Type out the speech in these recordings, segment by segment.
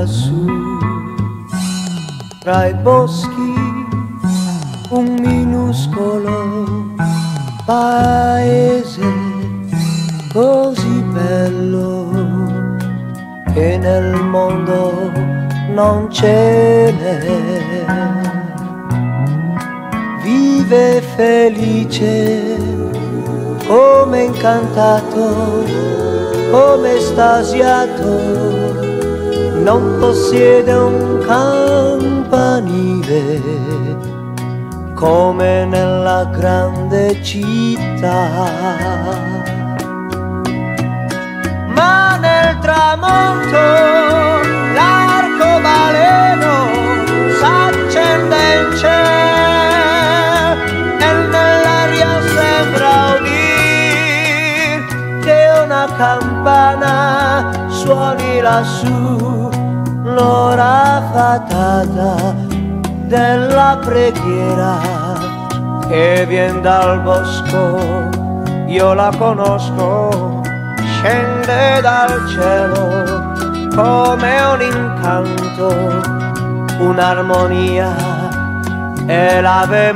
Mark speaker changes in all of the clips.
Speaker 1: lassù, tra i boschi, un minuscolo paese così bello che nel mondo non ce n'è. Vive felice, come incantato, come estasiato, non possiede un campanile come nella grande città. Ma nel tramonto l'arcobaleno s'accende in cielo e nell'aria sembra udir che una campana suoni lassù l'ora fatata della preghiera che vien dal bosco. Io la conosco, scende dal cielo come un incanto, un'armonia è l'Ave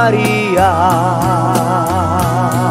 Speaker 1: Maria.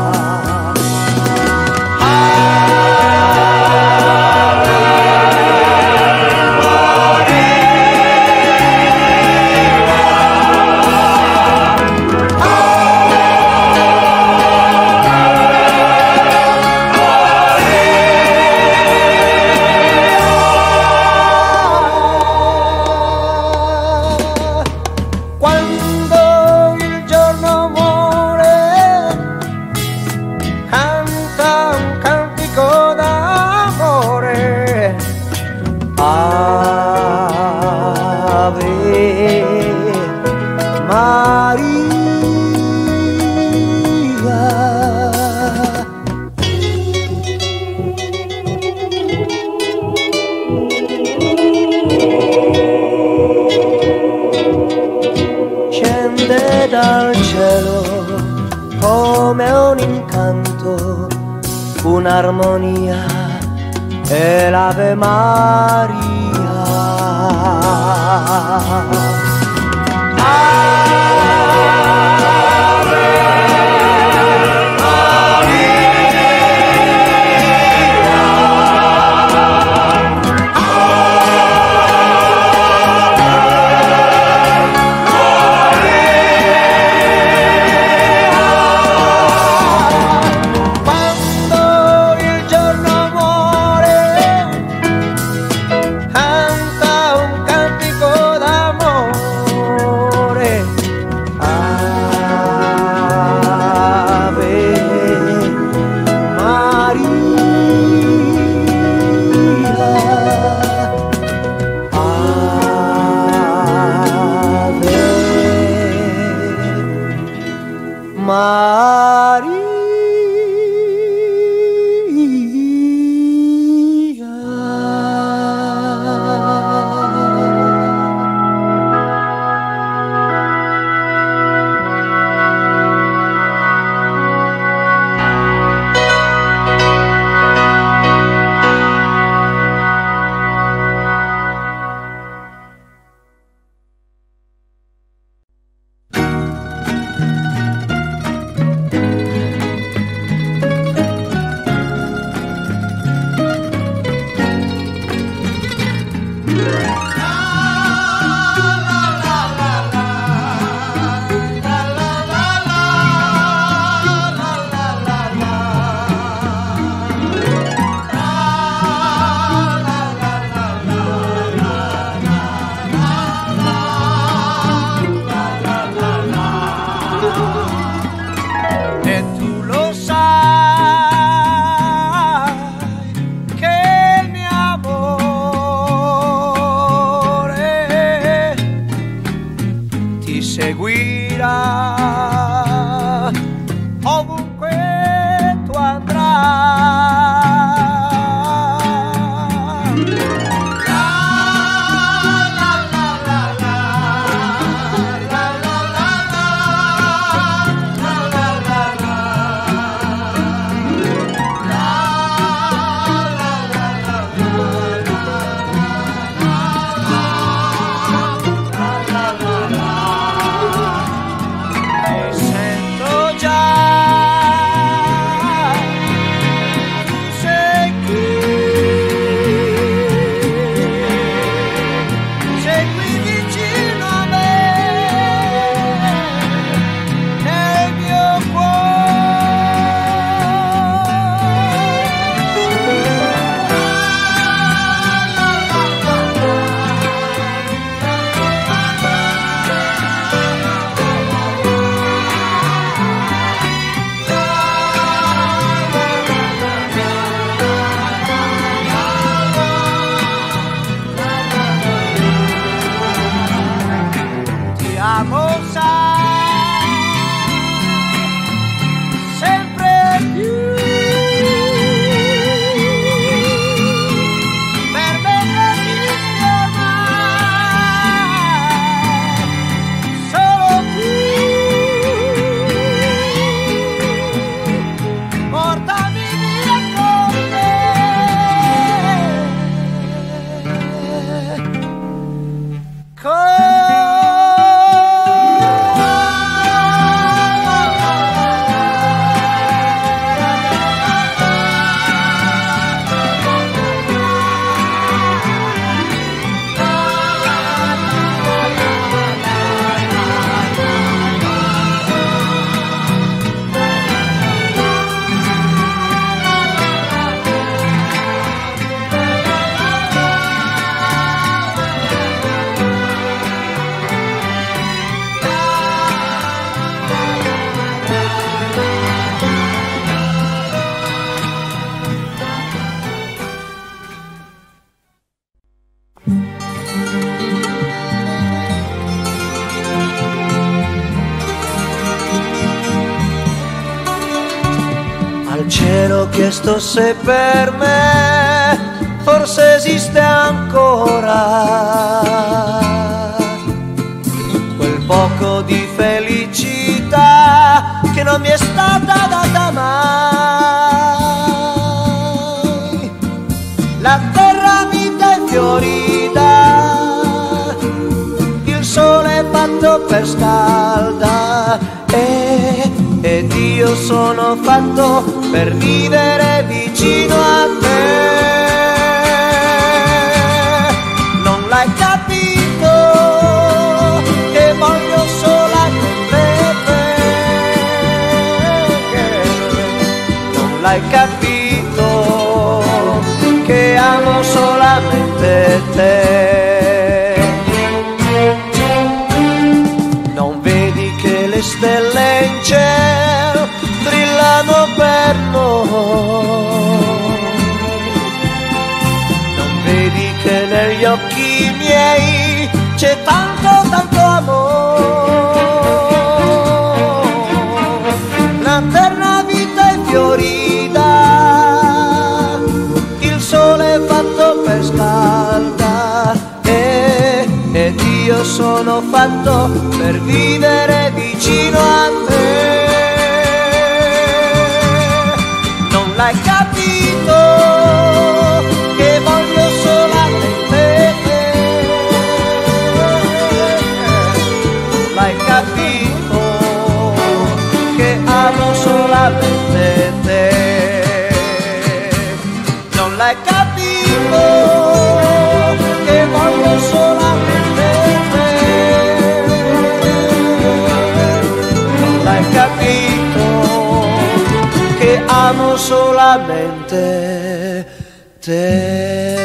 Speaker 1: Dal cielo come un incanto, un'armonia è l'Ave Maria. chiesto se per me forse esiste ancora quel poco di felicità che non mi è stata data mai. La terra vita è fiorita, il sole è fatto per scalda ed io sono fatto per vivere vicino a te. Non l'hai capito che voglio solamente te, non l'hai capito che amo solamente te. Non vedi che le stelle in cielo brillano per noi, non vedi che negli occhi miei c'è tanto tanto amore. La terra vita è fiorita, il sole è fatto per scalda ed io sono fatto per vivere vicino a te. Non l'hai capito che voglio solamente te, non l'hai capito che amo solamente te, non l'hai capito che voglio solamente te, non l'hai capito che amo solamente te.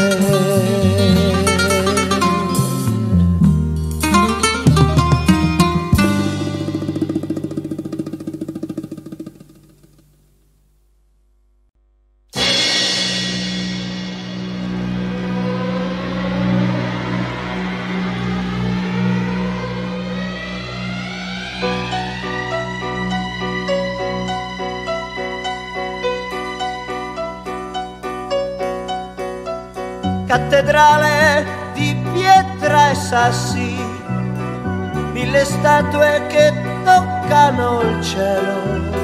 Speaker 1: Cattedrale di pietra e sassi, 1000 statue che toccano il cielo.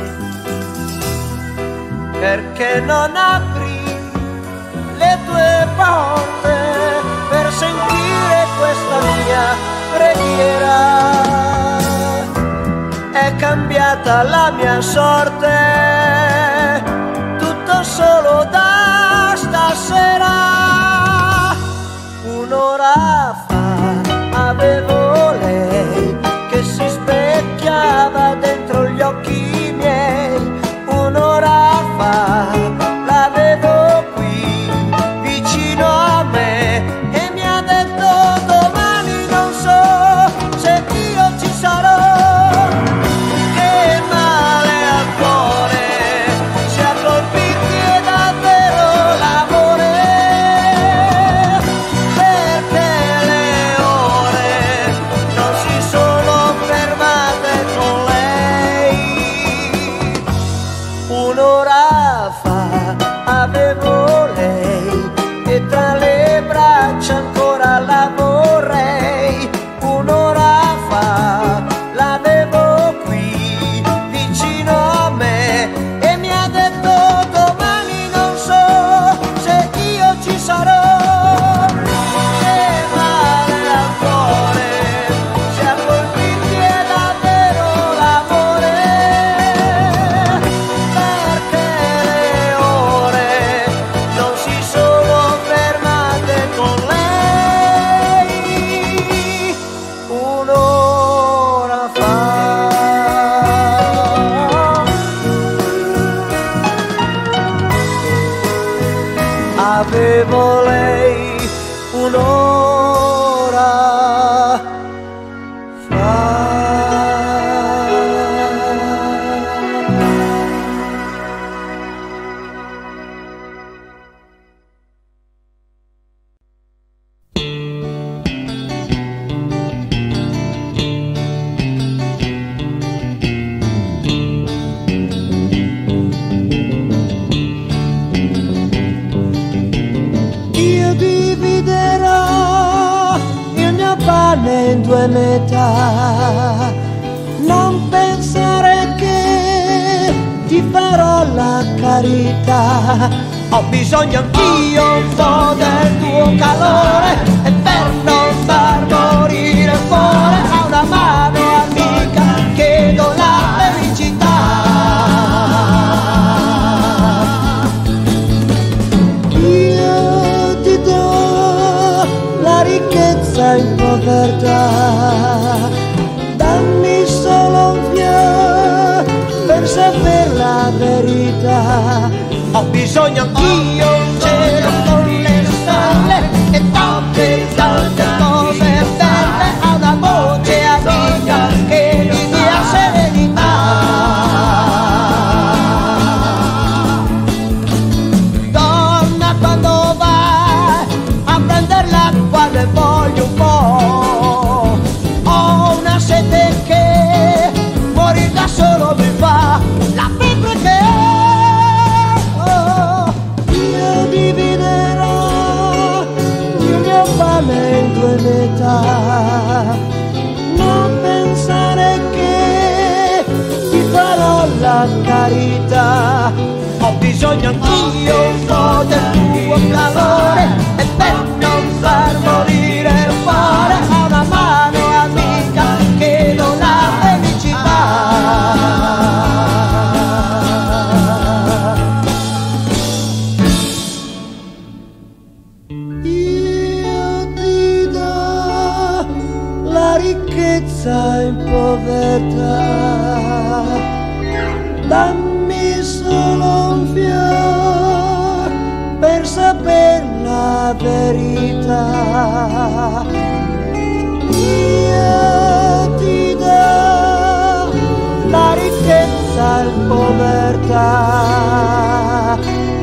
Speaker 1: Perché non apri le tue porte per sentire questa mia preghiera? È cambiata la mia sorte, tutto solo da stasera. Un'ora fa avevo lei che si specchiava dentro gli occhi miei. Un'ora fa l'avevo qui vicino a me e mi ha detto domani non so se io ci sarò. Che male al cuore se a colpirti è davvero l'amore. Un'ora fa avevo lei e tra le braccia ancora la vorrei. Un'ora fa l'avevo qui vicino a me e mi ha detto domani non so se io ci sarò. Che male al cuore se a colpirti è davvero l'amore. Avevo lei un'ora fa. dividerò il mio pane in due metà. Non pensare che ti farò la carità. Ho bisogno anch'io un po' del tuo calore, e per non far morire il cuore a una mano amica chiedo la felicità. Io ti do la ricchezza in povertà, dammi solo un fiore per sapere la verità. Ho bisogno anch'io un cielo con le stelle e tante cose belle, a una voce amica che mi dia serenità. Donna, quando vai a prendere l'acqua ne voglio un po', ho una sete che morire da solo mi fa, la febbre che dividerò il mio pane in due metà. Non pensare che ti farò la carità. Ho bisogno anch'io un po' del tuo calore, e per non far morire il cuore a una mano amica chiedo la felicità. Ricchezza in povertà, dammi solo un fiore per sapere la verità. Io ti do la ricchezza in povertà,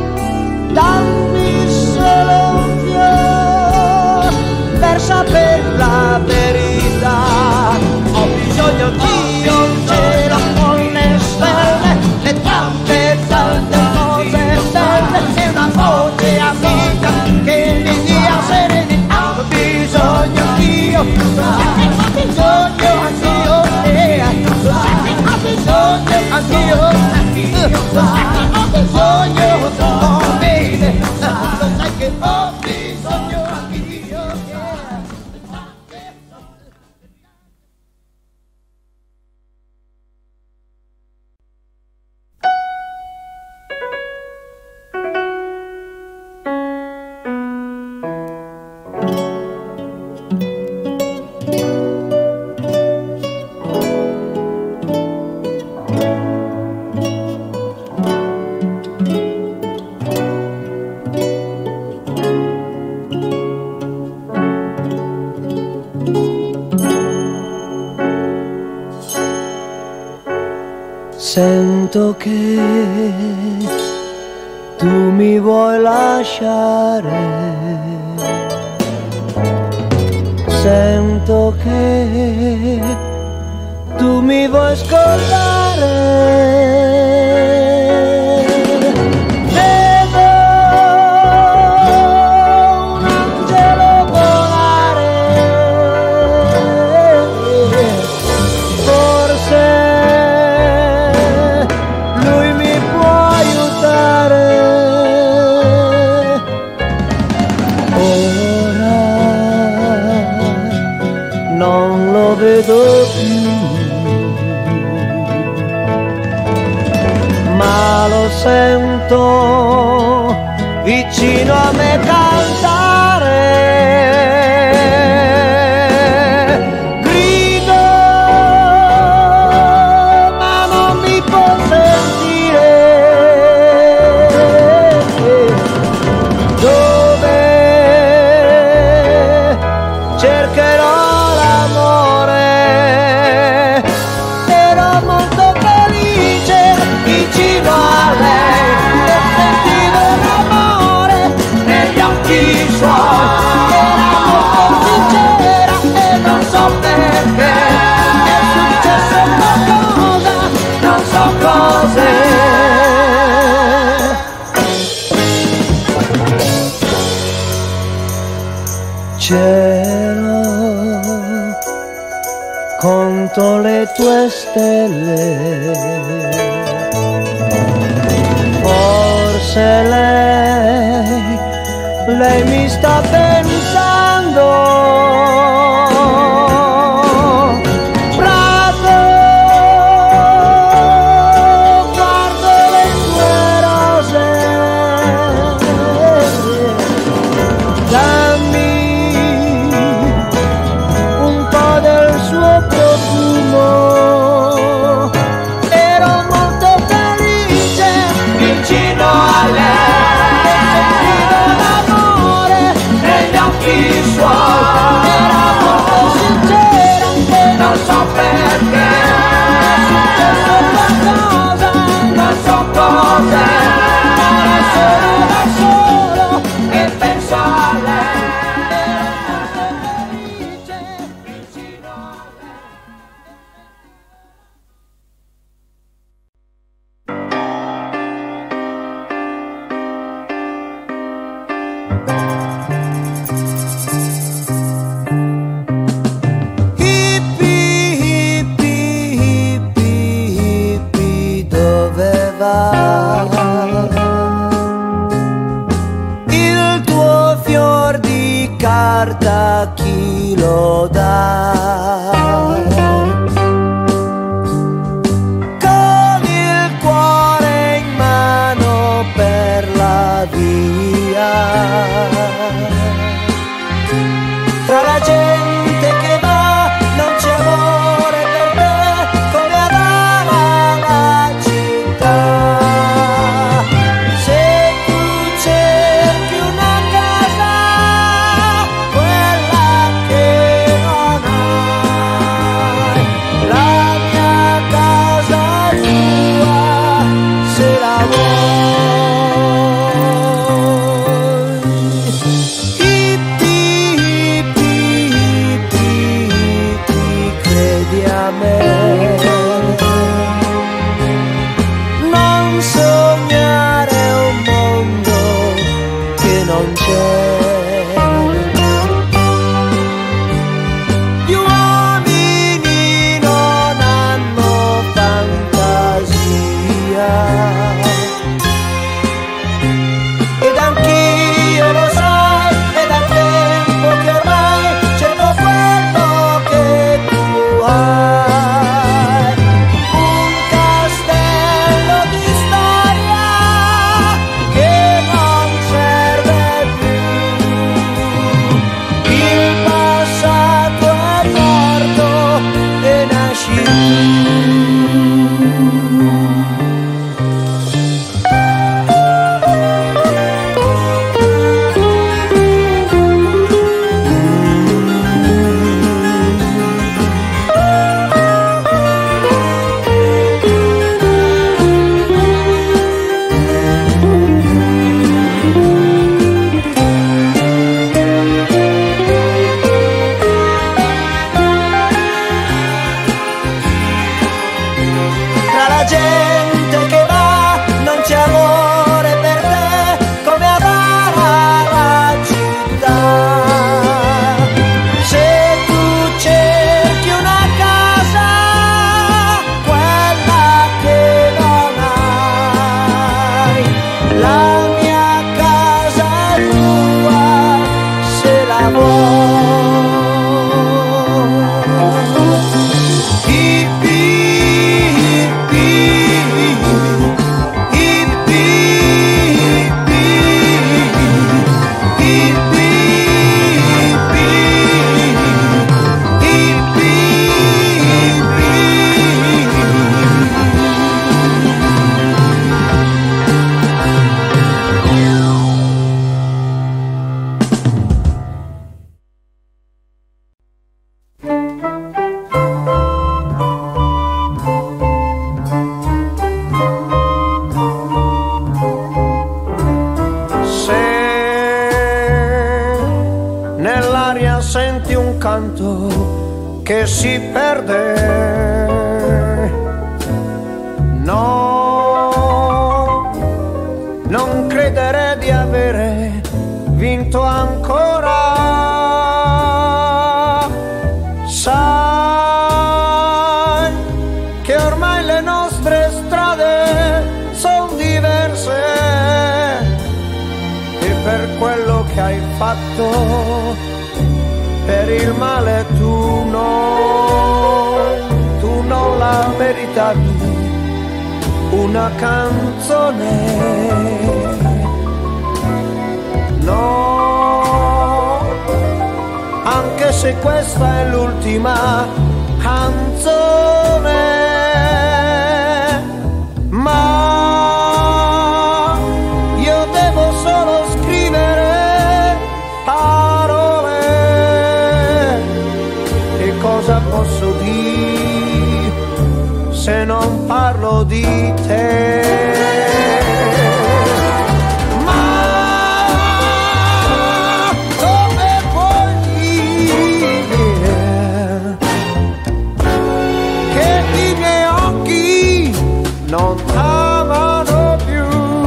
Speaker 1: dammi solo un fiore per sapere la verità. Ho bisogno anch'io un cielo con le stelle e tante cose belle, e una voce amica che mi dia serenità. Ho bisogno anch'io, ho bisogno anch'io, ho bisogno anch'io, ho bisogno, oh baby, lo sai che ho bisogno anch'io. Sento che tu mi vuoi lasciare, sento che tu mi vuoi scordare. Non lo vedo più, ma lo sento vicino a me cantare. Grido, ma non mi può sentire. Dove cercherò vicino a lei, e sentivo l'amore negli occhi suoi, era molto sincera e non so perché, è successo qualcosa, non so cos'è. cielo, conto le tue stelle. Forse lei mi sta pensando. Il tuo fior di carta chi lo dà? Con il cuore in mano per la via, tra la gente che va non c'è amore per te come ad la città. Se tu cerchi una casa, quella che non hai, la mia casa è tua se la vuoi. Non sognare un mondo che non c'è. Gli uomini non hanno fantasia ed anch'io lo sai, è da tempo che ormai cerco quello che tu hai. Gente che va, non c'è amore per te come ad la città. Se tu cerchi una casa, quella che non hai, la mia casa è tua se la vuoi. Nell'aria senti un canto che si perde, no, non credere di avere vinto ancora. hai fatto, per il male tu non la meritavi, una canzone, no, anche se questa è l'ultima canzone, ma io devo solo scrivere parole, e cosa posso dire se non parlo di te? Ma come puoi dire che i miei occhi non t'amano più?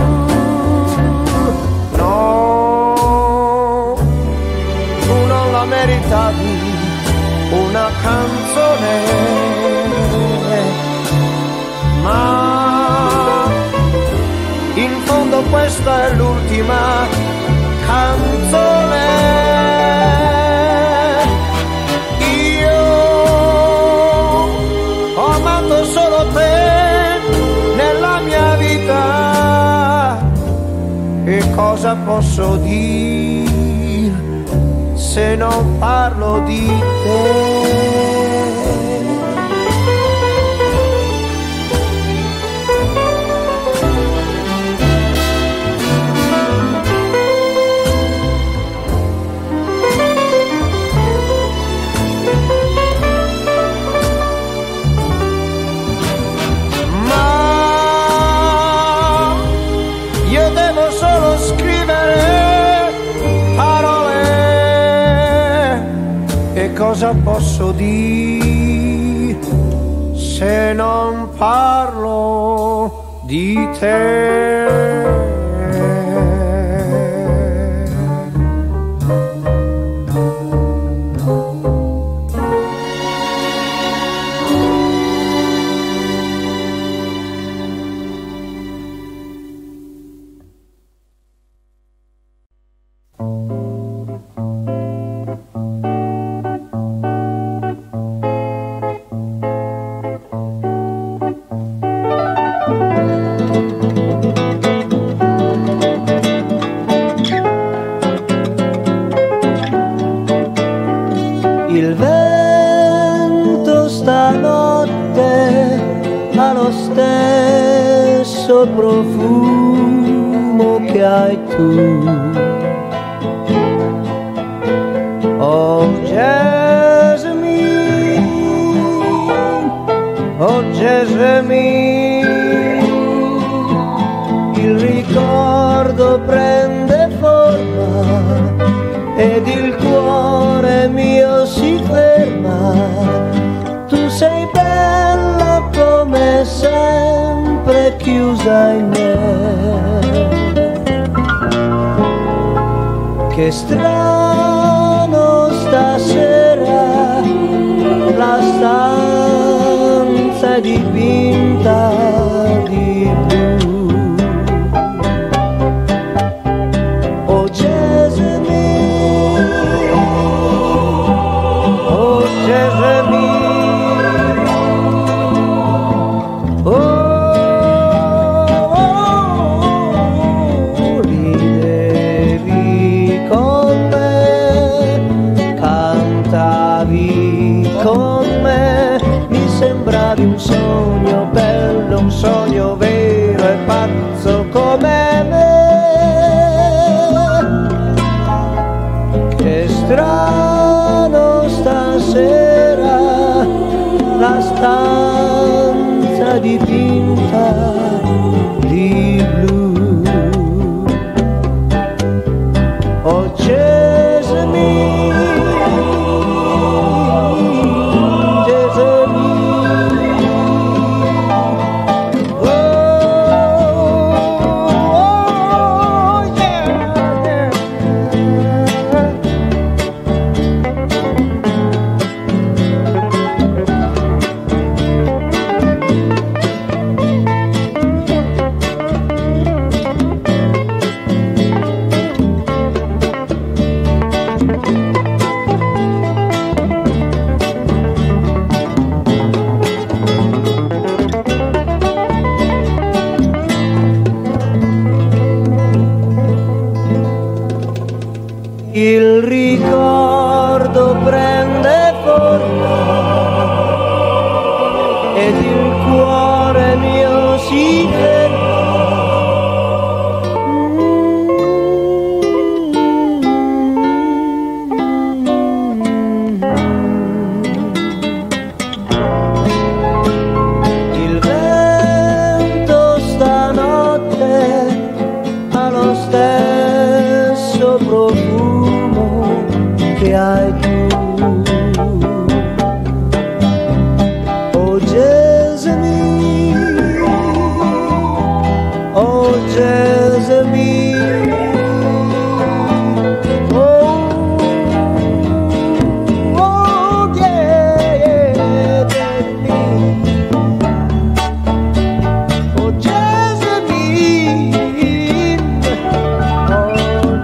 Speaker 1: No, tu non la meritavi, una canzone, ma in fondo questa è l'ultima canzone. Io ho amato solo te nella mia vita, e cosa posso dire se non parlo di te? Cosa posso dire se non parlo di te?
Speaker 2: Il vento stanotte ha lo stesso profumo che hai tu. Oh Jasmine, oh Jasmine, il ricordo prende forma ed il cuore mio si ferma. Tu sei bella come sempre, chiusa in me. Che strano stasera, la stanza è dipinta di blu. Oh Jasmine, oh Jasmine, oh, ridevi con me, cantavi con me, mi sembravi un sogno bello, un sogno vero e pazzo come me. Che strano stasera, la stanza dipinta di blu. Oh Jasmine, Jasmine, oh, yeah, yeah. il ricordo prende forma ed il cuore mio si ferma. Il vento stanotte ha lo stesso profumo che hai tu. Oh Jasmine, oh Jasmine, oh, oh yeah, Jasmine, oh Jasmine, oh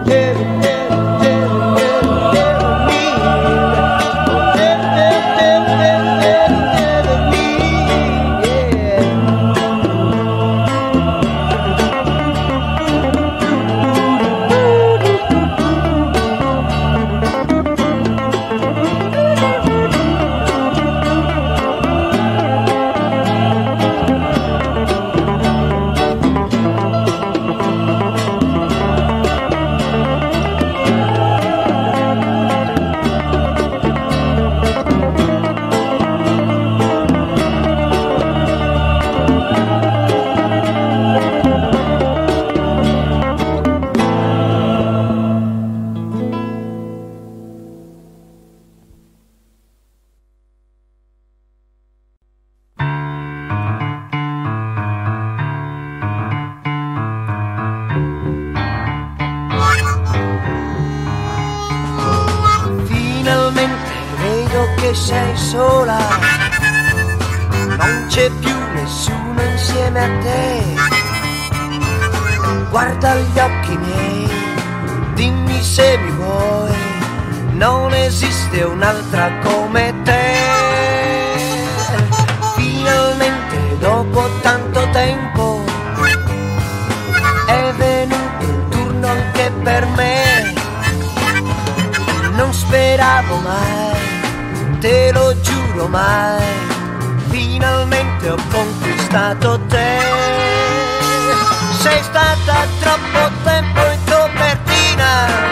Speaker 2: che sei sola, non c'è più nessuno insieme a te. Guarda gli occhi miei, dimmi se mi vuoi, non esiste un'altra come te. Finalmente dopo tanto tempo è venuto il turno anche per me. Non speravo mai, te lo giuro mai, finalmente ho conquistato te. Sei stata troppo tempo in copertina,